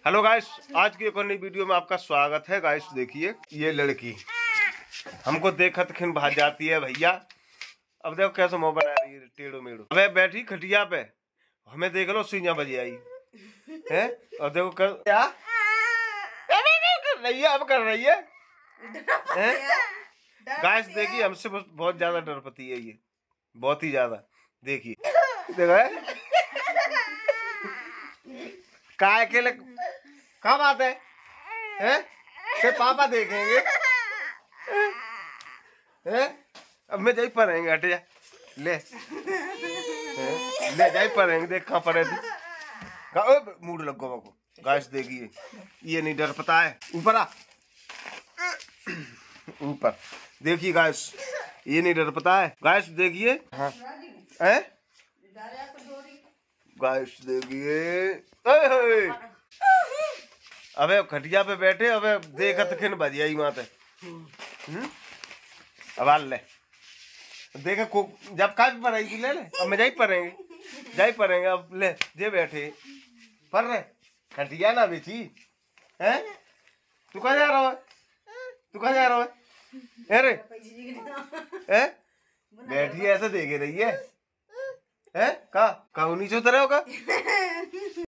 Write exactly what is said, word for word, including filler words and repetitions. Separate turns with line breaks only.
Hello guys, आज की एक और नई वीडियो में आपका स्वागत है। गाइस देखिए, ये लड़की हमको देखत खिन भाग जाती है भैया। अब देखो कैसे मुंह बना रही है टेढ़ो मेढ़ो। अबे बैठी खटिया पे, हमें देख लो सुइयां बजी आई है। और देखो कर क्या कर रही है, अब कर रही है, है? गाइस देखिए, हमसे बहुत ज्यादा डरपती है ये, बहुत ही ज्यादा। देखिए देखो काय के लिए कहाँ बात है, हैं? ते पापा देखेंगे, हैं? अब मैं जाई पड़ेंगे, हट जा ले ले जाई पड़ेंगे। देख कहाँ पड़े तू, मूड लगो बाको। गाइस देखिए, ये नहीं डर पता है। ऊपर आ, ऊपर देखिए गाइस, ये नहीं डर पता है। गाइस देखिए, हाँ हैं? गाइस देखिए, अबे खटिया पे बैठे, अबे देखत खिन बजिया ही माते। अब ले देखे को जब काट पड़ेगी ले ले। अब मैं जाई पड़ेंगे, जाई पड़ेंगे। अब ले जे बैठे पर रहे खटिया ना बेची है। तू कहाँ जा रहा है, तू कहाँ जा रहा है? अरे हैं बैठी ऐसे देखे रही है, हैं? कहाँ कहाँ नीचे उतरे होगा।